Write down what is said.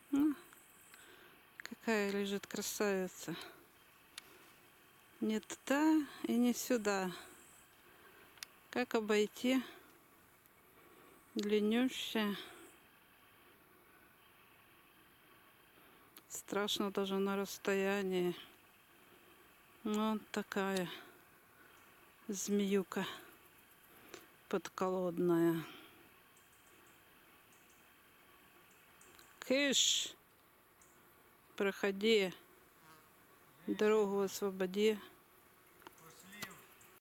Ну, какая лежит красавица. Не туда и не сюда. Как обойти? Длиннющая. Страшно даже на расстоянии. Вот такая змеюка подколодная. Кыш! Проходи. Дорогу освободи.